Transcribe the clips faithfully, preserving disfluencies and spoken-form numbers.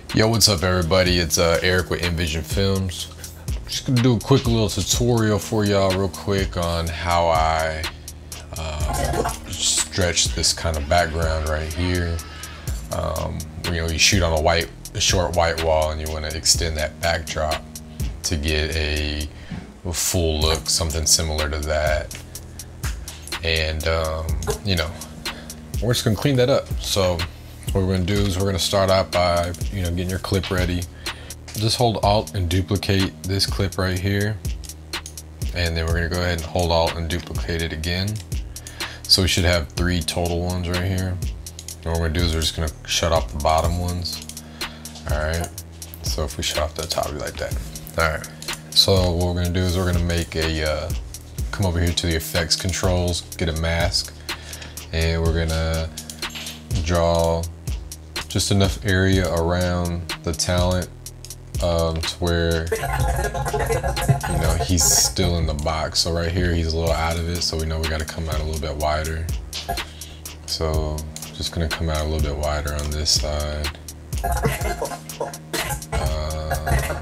Yo, what's up everybody? It's uh, Eric with Envision Films. Just gonna do a quick little tutorial for y'all real quick on how I uh, stretch this kind of background right here. Um, you know, you shoot on a white, a short white wall and you wanna extend that backdrop to get a, a full look, something similar to that. And um, you know, we're just gonna clean that up. So what we're gonna do is we're gonna start out by, you know, getting your clip ready. Just hold Alt and duplicate this clip right here. And then we're gonna go ahead and hold Alt and duplicate it again. So we should have three total ones right here. And what we're gonna do is we're just gonna shut off the bottom ones. All right, so if we shut off the top, it'll be like that. All right, so what we're gonna do is we're gonna make a, uh, come over here to the effects controls, get a mask, and we're gonna draw just enough area around the talent um, to where, you know, he's still in the box. So right here, he's a little out of it. So we know we got to come out a little bit wider. So just gonna come out a little bit wider on this side. Uh,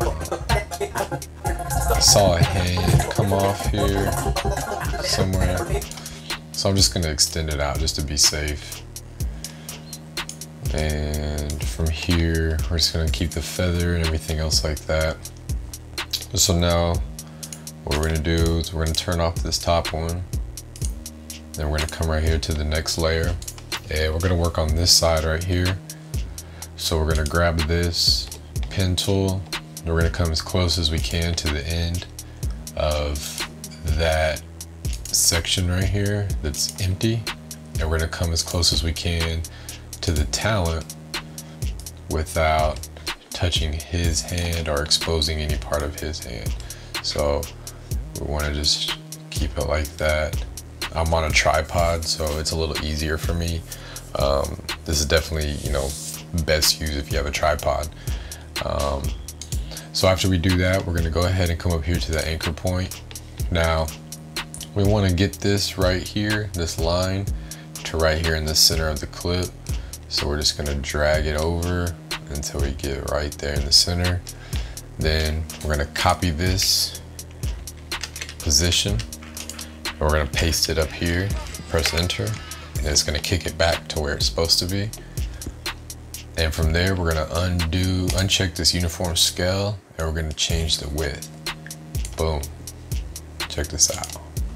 I saw a hand come off here somewhere. So I'm just gonna extend it out just to be safe. And from here, we're just gonna keep the feather and everything else like that. So now, what we're gonna do is we're gonna turn off this top one. Then we're gonna come right here to the next layer. And we're gonna work on this side right here. So we're gonna grab this pen tool, and we're gonna come as close as we can to the end of that section right here that's empty. And we're gonna come as close as we can to the talent without touching his hand or exposing any part of his hand. So we want to just keep it like that. I'm on a tripod, so it's a little easier for me. Um, this is definitely, you know, best used if you have a tripod. Um, so after we do that, we're going to go ahead and come up here to the anchor point. Now we want to get this right here, this line, to right here in the center of the clip. So we're just gonna drag it over until we get right there in the center. Then we're gonna copy this position. And we're gonna paste it up here, press enter, and it's gonna kick it back to where it's supposed to be. And from there, we're gonna undo, uncheck this uniform scale, and we're gonna change the width. Boom, check this out.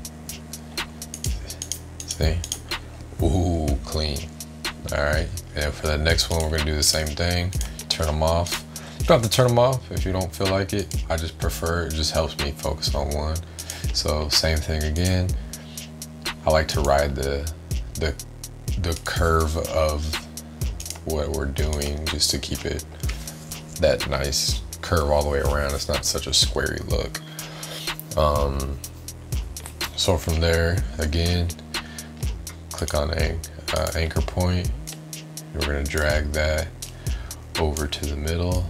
See, ooh, clean. All right, and for the next one, we're gonna do the same thing. Turn them off. You don't have to turn them off if you don't feel like it. I just prefer, it just helps me focus on one. So same thing again. I like to ride the, the, the curve of what we're doing just to keep it that nice curve all the way around. It's not such a squarey look. Um, so from there, again, click on a Uh, anchor point. We're gonna drag that over to the middle,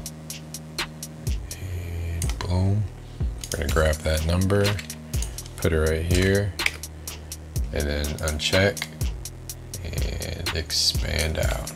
and boom. We're gonna grab that number, put it right here, and then uncheck and expand out.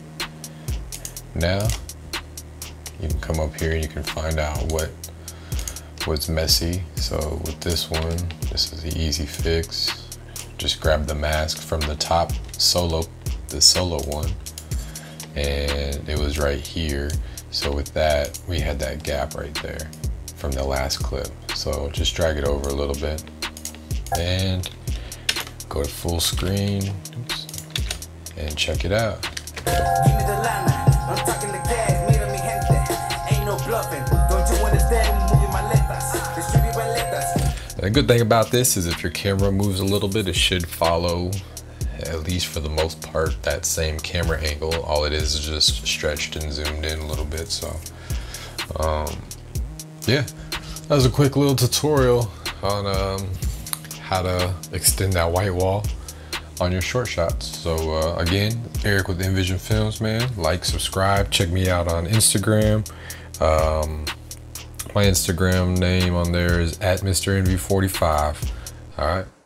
Now you can come up here and you can find out what what's messy. So with this one, this is the easy fix. Just grab the mask from the top solo, the solo one, and it was right here. So with that, we had that gap right there from the last clip. So just drag it over a little bit and go to full screen. Oops, and check it out. Give me the limelight. I'm talking the gas, mira mi gente. Ain't no bluffing. Don't you understand? Moving my letras. Distribute my letras. The good thing about this is if your camera moves a little bit, it should follow, at least for the most part, that same camera angle. All it is is just stretched and zoomed in a little bit. So um, yeah, that was a quick little tutorial on um, how to extend that white wall on your short shots. So uh, again, Eric with Envision Films, man. Like, subscribe, check me out on Instagram. Um, My Instagram name on there is at Mister Envy forty-five. All right.